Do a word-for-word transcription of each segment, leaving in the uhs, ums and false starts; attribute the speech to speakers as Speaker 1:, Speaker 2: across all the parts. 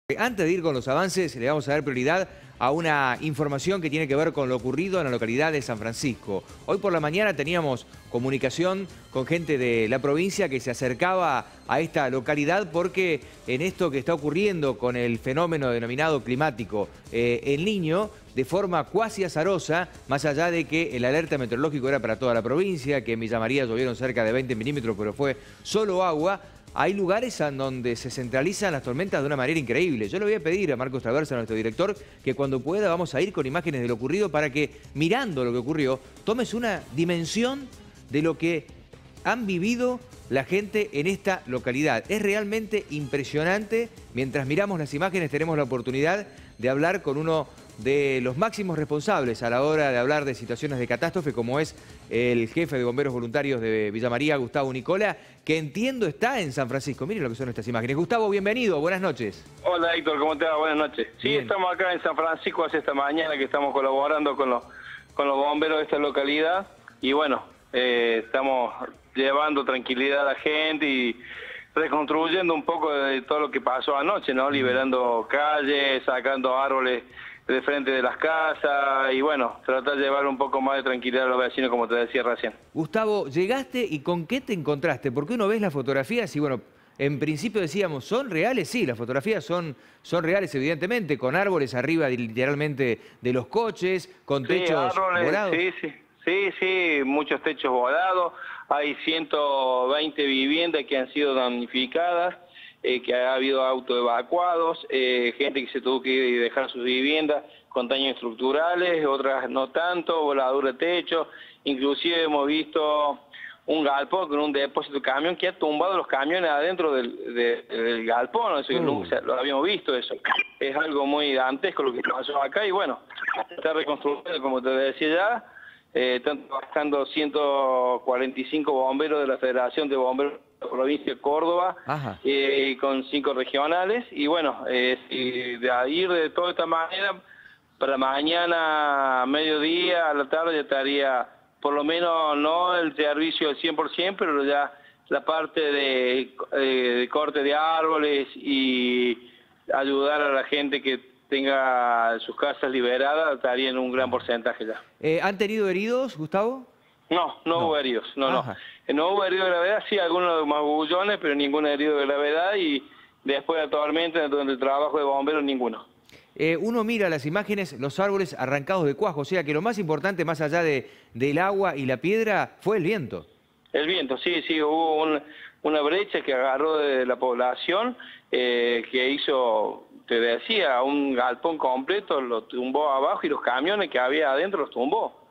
Speaker 1: Antes de ir con los avances, le vamos a dar prioridad a una información que tiene que ver con lo ocurrido en la localidad de San Francisco. Hoy por la mañana teníamos comunicación con gente de la provincia que se acercaba a esta localidad porque en esto que está ocurriendo con el fenómeno denominado climático eh, El Niño, de forma cuasi azarosa, más allá de que el alerta meteorológico era para toda la provincia, que en Villa María llovieron cerca de veinte milímetros, pero fue solo agua. Hay lugares en donde se centralizan las tormentas de una manera increíble. Yo le voy a pedir a Marcos Traversa, nuestro director, que cuando pueda vamos a ir con imágenes de lo ocurrido para que, mirando lo que ocurrió, tomes una dimensión de lo que han vivido la gente en esta localidad. Es realmente impresionante. Mientras miramos las imágenes tenemos la oportunidad de hablar con uno de los máximos responsables a la hora de hablar de situaciones de catástrofe, como es el jefe de bomberos voluntarios de Villa María, Gustavo Nicola, que entiendo está en San Francisco. Miren lo que son estas imágenes. Gustavo, bienvenido, buenas noches.
Speaker 2: Hola Héctor, ¿cómo te va? Buenas noches. Sí, Bien. Estamos acá en San Francisco hace esta mañana que estamos colaborando con los, con los bomberos de esta localidad y bueno, eh, estamos llevando tranquilidad a la gente y reconstruyendo un poco de todo lo que pasó anoche, ¿no? Liberando calles, sacando árboles de frente de las casas y bueno, tratar de llevar un poco más de tranquilidad a los vecinos, como te decía recién.
Speaker 1: Gustavo, llegaste y ¿con qué te encontraste? Porque uno ve las fotografías y bueno, en principio decíamos, ¿son reales? Sí, las fotografías son, son reales evidentemente, con árboles arriba literalmente de los coches, con
Speaker 2: sí,
Speaker 1: techos
Speaker 2: árboles,
Speaker 1: volados.
Speaker 2: Sí, sí, sí, sí, muchos techos volados, hay ciento veinte viviendas que han sido damnificadas. Eh, que ha habido autos evacuados, eh, gente que se tuvo que ir y dejar sus viviendas con daños estructurales, otras no tanto, voladura de techo, inclusive hemos visto un galpón con un depósito de camión que ha tumbado los camiones adentro del, de, del galpón, eso que uh. nunca lo habíamos visto eso. Es algo muy dantesco lo que pasó acá y bueno, está reconstruyendo, como te decía ya, eh, están trabajando ciento cuarenta y cinco bomberos de la Federación de Bomberos de la provincia de Córdoba, eh, con cinco regionales, y bueno, eh, y de ir de toda esta manera, para mañana, a mediodía, a la tarde, ya estaría, por lo menos no el servicio al cien por ciento, pero ya la parte de, eh, de corte de árboles y ayudar a la gente que tenga sus casas liberadas, estaría en un gran porcentaje ya.
Speaker 1: Eh, ¿Han tenido heridos, Gustavo?
Speaker 2: No, no, no hubo heridos, no,
Speaker 1: Ajá.
Speaker 2: no. No hubo heridos de gravedad, sí, algunos magullones, pero ningún herido de gravedad y después de la tormenta, durante el trabajo de bomberos, ninguno.
Speaker 1: Eh, uno mira las imágenes, los árboles arrancados de cuajo, o sea que lo más importante, más allá de, del agua y la piedra, fue el viento.
Speaker 2: El viento, sí, sí, hubo un, una brecha que agarró de la población, eh, que hizo, te decía, un galpón completo, lo tumbó abajo y los camiones que había adentro los tumbó.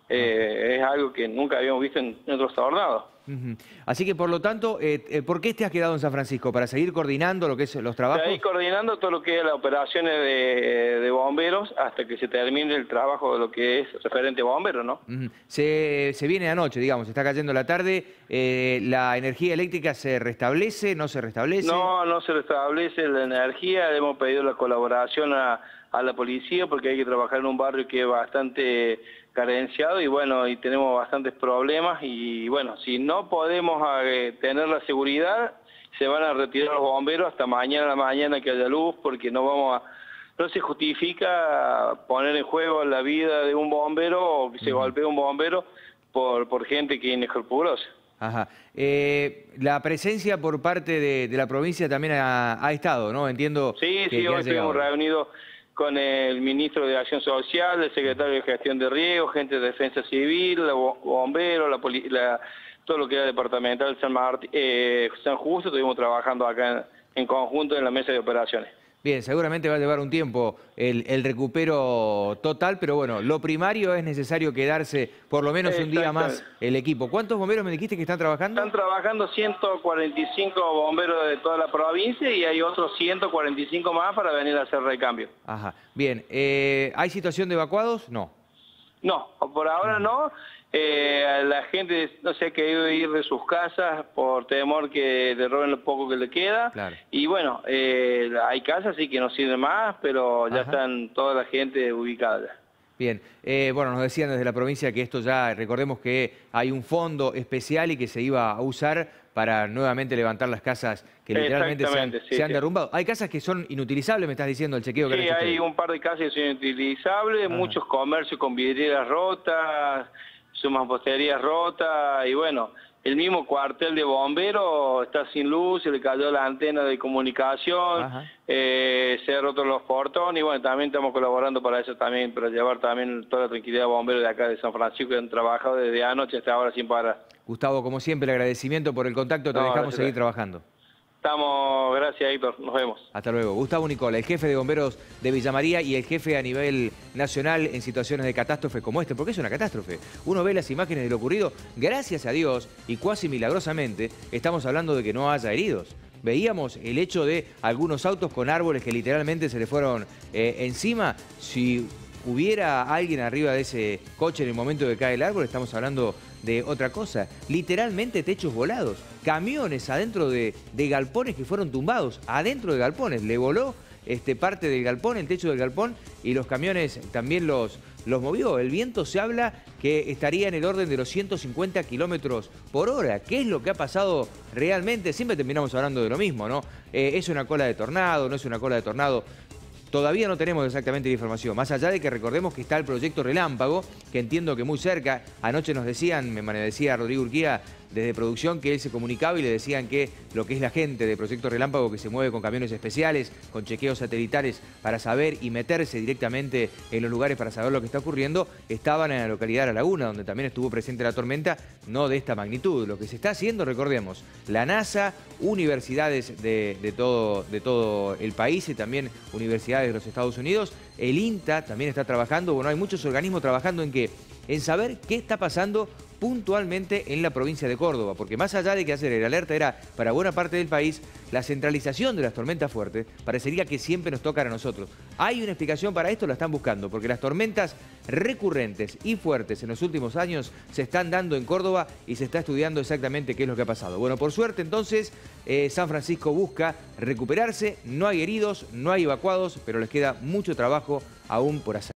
Speaker 2: Eh, es algo que nunca habíamos visto en, en otros tornados.
Speaker 1: Uh-huh. Así que, por lo tanto, eh, ¿por qué te has quedado en San Francisco? ¿Para seguir coordinando lo que es los trabajos?
Speaker 2: Seguir coordinando todo lo que es las operaciones de, de bomberos hasta que se termine el trabajo de lo que es referente a bomberos, ¿no?
Speaker 1: Uh-huh. se, se viene anoche, digamos, está cayendo la tarde, eh, ¿la energía eléctrica se restablece, no se restablece?
Speaker 2: No, no se restablece la energía, hemos pedido la colaboración a, a la policía porque hay que trabajar en un barrio que es bastante carenciado y bueno, y tenemos bastantes problemas y bueno, si no podemos eh, tener la seguridad, se van a retirar los bomberos hasta mañana a la mañana que haya luz porque no vamos a, no se justifica poner en juego la vida de un bombero o que se golpee un bombero por, por gente que es inescrupulosa.
Speaker 1: Ajá. Eh, la presencia por parte de, de la provincia también ha, ha estado, ¿no? Entiendo.
Speaker 2: Sí,
Speaker 1: que,
Speaker 2: sí,
Speaker 1: que
Speaker 2: hoy estuvimos reunidos con el ministro de Acción Social, el secretario de Gestión de Riego, gente de Defensa Civil, los bomberos, la, la, todo lo que era departamental San, Martín, eh, San Justo, estuvimos trabajando acá en, en conjunto en la mesa de operaciones.
Speaker 1: Bien, seguramente va a llevar un tiempo el, el recupero total, pero bueno, lo primario es necesario quedarse por lo menos un día más el equipo. ¿Cuántos bomberos me dijiste que están trabajando?
Speaker 2: Están trabajando ciento cuarenta y cinco bomberos de toda la provincia y hay otros ciento cuarenta y cinco más para venir a hacer recambio.
Speaker 1: Ajá, bien. Eh, ¿Hay situación de evacuados? No.
Speaker 2: No, por ahora no. Eh, la gente no se ha querido ir de sus casas por temor que le roben lo poco que le queda.
Speaker 1: Claro. Y
Speaker 2: bueno, eh, hay casas sí que no sirven más, pero ya Ajá. están toda la gente ubicada.
Speaker 1: Bien, eh, bueno, nos decían desde la provincia que esto ya, recordemos que hay un fondo especial y que se iba a usar para nuevamente levantar las casas que literalmente se han,
Speaker 2: sí,
Speaker 1: se han
Speaker 2: sí.
Speaker 1: derrumbado. Hay casas que son inutilizables, me estás diciendo, el chequeo que
Speaker 2: Sí,
Speaker 1: han hecho
Speaker 2: hay
Speaker 1: ustedes.
Speaker 2: un par de casas que son inutilizables,
Speaker 1: Ajá.
Speaker 2: muchos comercios con vidrieras rotas, sus mamposterías rotas, y bueno, el mismo cuartel de bomberos está sin luz, se le cayó la antena de comunicación, eh, se han roto los portones, y bueno, también estamos colaborando para eso también, para llevar también toda la tranquilidad a bomberos de acá de San Francisco, que han trabajado desde anoche hasta ahora sin parar.
Speaker 1: Gustavo, como siempre, el agradecimiento por el contacto, te
Speaker 2: No,
Speaker 1: dejamos
Speaker 2: gracias.
Speaker 1: seguir trabajando.
Speaker 2: Estamos, gracias Héctor, nos vemos.
Speaker 1: Hasta luego. Gustavo Nicola, el jefe de bomberos de Villa María y el jefe a nivel nacional en situaciones de catástrofe como este, porque es una catástrofe. Uno ve las imágenes de lo ocurrido, gracias a Dios y cuasi milagrosamente, estamos hablando de que no haya heridos. Veíamos el hecho de algunos autos con árboles que literalmente se le fueron eh, encima. Si hubiera alguien arriba de ese coche en el momento que cae el árbol, estamos hablando de otra cosa. Literalmente techos volados, camiones adentro de, de galpones que fueron tumbados, adentro de galpones. Le voló este, parte del galpón, el techo del galpón, y los camiones también los, los movió. El viento se habla que estaría en el orden de los ciento cincuenta kilómetros por hora. ¿Qué es lo que ha pasado realmente? Siempre terminamos hablando de lo mismo, ¿no? Eh, ¿Es una cola de tornado? ¿No es una cola de tornado? Todavía no tenemos exactamente la información, más allá de que recordemos que está el proyecto Relámpago, que entiendo que muy cerca, anoche nos decían, me decía Rodrigo Urquía desde producción, que él se comunicaba y le decían que lo que es la gente de Proyecto Relámpago, que se mueve con camiones especiales, con chequeos satelitales para saber y meterse directamente en los lugares para saber lo que está ocurriendo, estaban en la localidad de La Laguna, donde también estuvo presente la tormenta, no de esta magnitud. Lo que se está haciendo, recordemos, la NASA, universidades de, de, todo, de todo el país y también universidades de los Estados Unidos, el INTA también está trabajando, bueno, hay muchos organismos trabajando en qué, en saber qué está pasando puntualmente en la provincia de Córdoba, porque más allá de que hacer el alerta era para buena parte del país, la centralización de las tormentas fuertes parecería que siempre nos toca a nosotros. ¿Hay una explicación para esto? La están buscando, porque las tormentas recurrentes y fuertes en los últimos años se están dando en Córdoba y se está estudiando exactamente qué es lo que ha pasado. Bueno, por suerte entonces, eh, San Francisco busca recuperarse, no hay heridos, no hay evacuados, pero les queda mucho trabajo aún por hacer.